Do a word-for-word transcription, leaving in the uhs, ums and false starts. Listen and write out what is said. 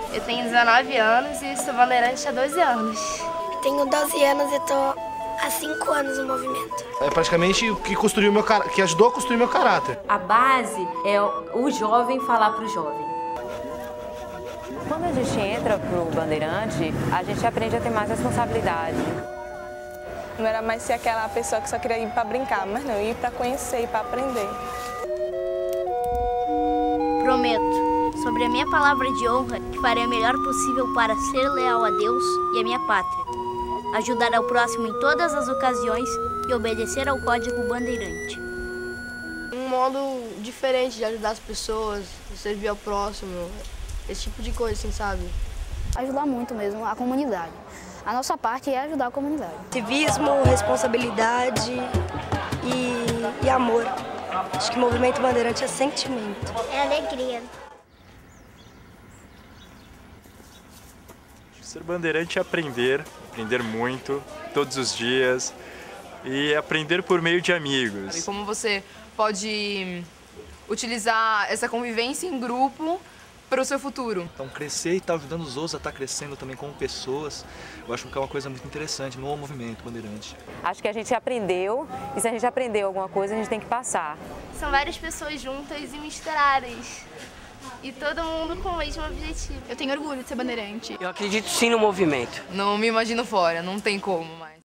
Eu tenho dezenove anos e sou bandeirante há doze anos. Tenho doze anos e tô há cinco anos no movimento. É praticamente o que construiu meu car... que ajudou a construir meu caráter. A base é o jovem falar para o jovem. Quando a gente entra pro bandeirante, a gente aprende a ter mais responsabilidade. Não era mais ser aquela pessoa que só queria ir para brincar, mas não, ir para conhecer, ir para aprender. Prometo, sobre a minha palavra de honra, que farei o melhor possível para ser leal a Deus e a minha pátria, ajudar ao próximo em todas as ocasiões e obedecer ao Código Bandeirante. Um modo diferente de ajudar as pessoas, de servir ao próximo, esse tipo de coisa, assim, sabe? Ajudar muito mesmo a comunidade. A nossa parte é ajudar a comunidade. Civismo, responsabilidade e, e amor. Acho que o movimento bandeirante é sentimento. É alegria. Ser bandeirante é aprender, aprender muito, todos os dias, e aprender por meio de amigos. E como você pode utilizar essa convivência em grupo para o seu futuro. Então crescer e estar ajudando os outros a estar crescendo também como pessoas, eu acho que é uma coisa muito interessante no movimento bandeirante. Acho que a gente aprendeu, e se a gente aprendeu alguma coisa, a gente tem que passar. São várias pessoas juntas e misturadas. E todo mundo com o mesmo objetivo. Eu tenho orgulho de ser bandeirante. Eu acredito sim no movimento. Não me imagino fora, não tem como mais.